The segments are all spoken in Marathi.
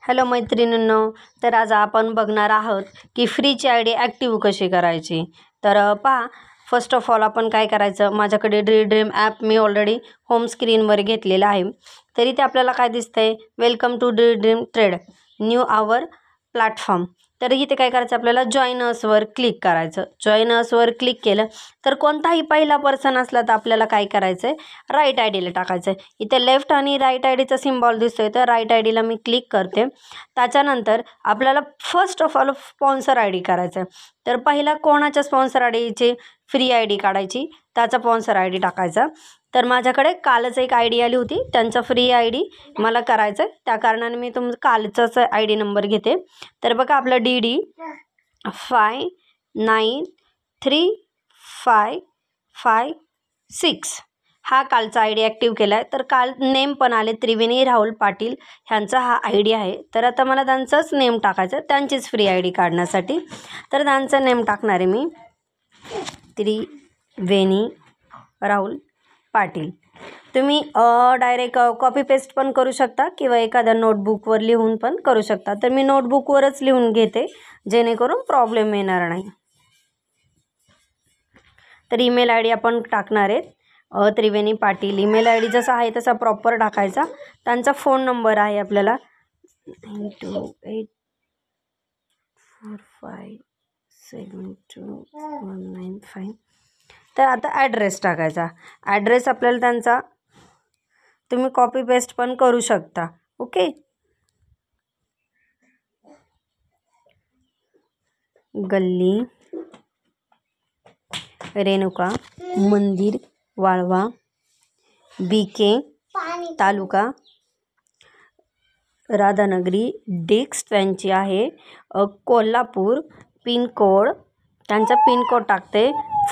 हॅलो मैत्रिणींनो, तर आज आपण बघणार आहोत की फ्रीची आय डी ॲक्टिव्ह कशी करायची। तर पहा, फर्स्ट ऑफ ऑल आपण काय करायचं, माझ्याकडे ड्रीम ॲप मी ऑलरेडी होम स्क्रीनवर घेतलेलं आहे। तरी ते आपल्याला काय दिसतंय, welcome to dream trade new our platform. तर इथे काय करायचं, आपल्याला जॉइन असवर क्लिक करायचं। जॉइन असवर क्लिक केलं तर कोणताही पहिला पर्सन असला तर आपल्याला काय करायचं आहे, राईट आय डीला टाकायचं आहे। इथे लेफ्ट आणि राईट आय डीचा सिम्बॉल दिसतोय, तर राईट आय डीला मी क्लिक करते। त्याच्यानंतर आपल्याला first of all sponsor I D करायचं आहे। तर पहिला कोणाच्या स्पॉन्सर आय डीची फ्री आय डी काढायची, त्याचा स्पॉन्सर आय डी टाकायचा। तर माझ्याकडे कालच एक आय डी आली होती, त्यांचा फ्री आय डी मला करायचं आहे, त्या कारणाने मी कालचाच आय डी नंबर घेते। तर बघा, आपला DD 593556 हा कालचा आय डी ॲक्टिव्ह केला आहे। तर काल नेम पण आले, त्रिवेणी राहुल पाटील ह्यांचा हा आय डी आहे। तर आता मला त्यांचाच नेम टाकायचं, त्यांचीच फ्री आय डी काढण्यासाठी। तर त्यांचं नेम टाकणार आहे मी, त्रिवेणी राहुल पाटील। तुम्ही डायरेक्ट कॉपी पेस्ट पण करू शकता किंवा एखाद्या नोटबुकवर लिहून पण करू शकता। तर मी नोटबुकवरच लिहून घेते, जेणेकरून प्रॉब्लेम येणार नाही। तर ईमेल आय डी आपण टाकणार आहेत, Triveni Patil. Email I D जसा आहे तसा प्रॉपर टाकायचा। त्यांचा फोन नंबर आहे आपल्याला 9284572195। तर आता ॲड्रेस टाकायचा। ॲड्रेस आपल्याला त्यांचा तुम्ही कॉपी पेस्ट पण करू शकता, ओके। गल्ली रेणुका मंदिर वाळवा BK तालुका राधानगरी डिस्ट्रिक्ट त्यांची आहे कोल्हापूर। पिनकोड त्यांचा पिनकोड टाकते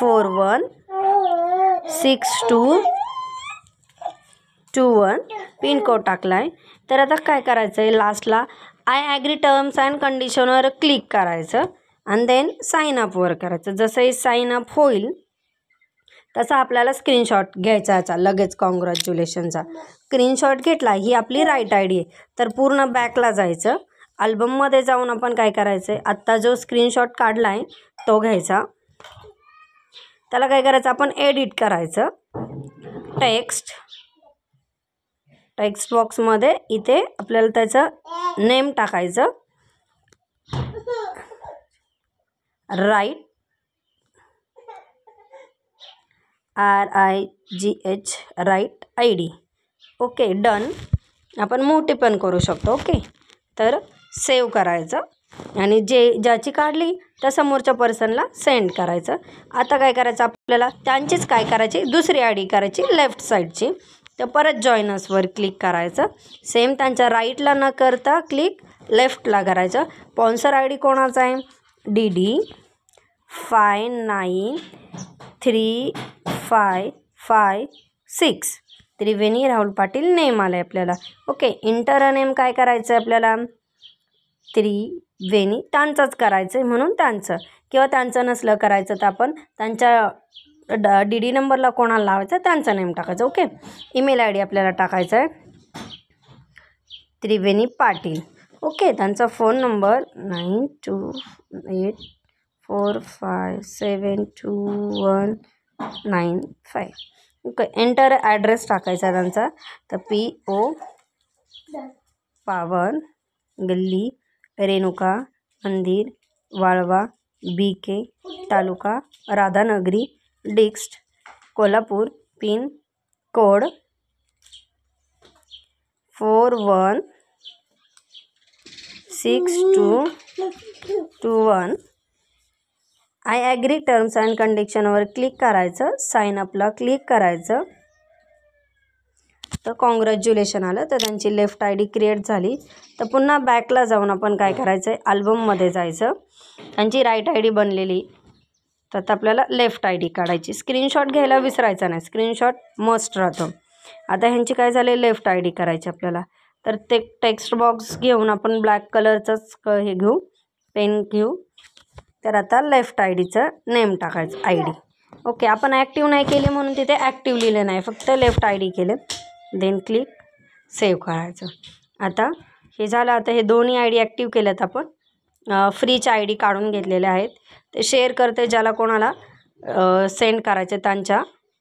416221 पिनकोड टाकलाय। तर आता काय करायचं आहे, लास्टला आय ॲग्री टर्म्स अँड कंडिशनवर क्लिक करायचं आणि देन साइन अपवर करायचं। जसंही साइन अप होईल तसा आपल्याला स्क्रीनशॉट घ्यायचा याचा, लगेच कॉंग्रॅच्युलेशनचा स्क्रीनशॉट घेतला। ही आपली राईट आय डी आहे। तर पूर्ण बॅकला जायचं, अल्बममध्ये जाऊन आपण काय करायचं आहे, आत्ता जो स्क्रीनशॉट काढला आहे तो घ्यायचा। त्याला काय करायचं, आपण एडिट करायचं। टेक्स्ट बॉक्समध्ये इथे आपल्याला त्याचं नेम टाकायचं, right RIGH right I D, okay done. आपण मोठी पण करू शकतो, ओके। तर सेव्ह करायचं आणि ज्याची काढली त्या समोरच्या पर्सनला सेंड करायचं। आता काय करायचं, आपल्याला त्यांचीच काय करायची, दुसरी आय डी करायची लेफ्ट साईडची। तर परत जॉइनर्सवर क्लिक करायचं, सेम त्यांच्या राईटला न करता क्लिक लेफ्टला करायचं। स्पॉन्सर आय डी कोणाचा आहे, DD 593556 त्रिवेणी राहुल पाटील नेम आलं आहे आपल्याला, ओके। इंटर नेम काय करायचं आहे आपल्याला, त्रिवेणी त्यांचंच करायचं आहे म्हणून त्यांचं, किंवा त्यांचं नसलं करायचं तर आपण त्यांच्या DD नंबरला कोणाला लावायचं त्यांचं नेम टाकायचं, ओके। ईमेल आय डी आपल्याला टाकायचा आहे त्रिवेणी पाटील, ओके। त्यांचा phone number 9284572195, okay. Enter address टाकायचा त्यांचा, तर PO पावन गल्ली रेणुका मंदिर Walwa BK taluka Radhanagari district Kolhapur. Pin code 416221 I agree terms and कंडिशनवर क्लिक करायचं, साइन अपला क्लिक करायचं। तर कॉंग्रॅच्युलेशन आलं, तर त्यांची लेफ्ट आय डी क्रिएट झाली। तर पुन्हा बॅकला जाऊन आपण काय करायचं आहे, अल्बममध्ये जायचं। त्यांची राईट आय डी बनलेली, तर आता आपल्याला लेफ्ट आय डी काढायची। स्क्रीनशॉट घ्यायला विसरायचा नाही, स्क्रीनशॉट मस्ट राहतो। आता ह्यांची काय झाले, लेफ्ट आय डी करायची आपल्याला। तर ते टेक्स्ट बॉक्स घेऊन आपण ब्लॅक कलरचंच हे घेऊ, पेन घेऊ। तर आता लेफ्ट आय डीचं नेम टाकायचं, आय डी, ओके। आपण ॲक्टिव्ह नाही केले म्हणून तिथे ॲक्टिव्ह लिहिलं नाही, फक्त लेफ्ट आय डी केले। देन क्लिक सेव्ह करायचं। आता हे झालं. आता हे दोन्ही आय डी ॲक्टिव्ह केल्यात आपण. फ्रीच्या आय डी काढून घेतलेल्या आहेत. ते शेअर करते ज्याला कोणाला सेंड करायचे त्यांच्या.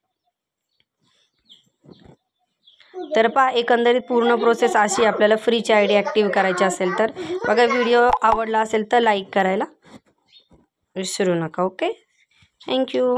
तर पहा एकंदरीत पूर्ण प्रोसेस अशी आपल्याला फ्रीची आय डी ॲक्टिव्ह करायची असेल तर. बघा व्हिडिओ आवडला असेल तर लाईक करायला विसरू नका. Okay, thank you.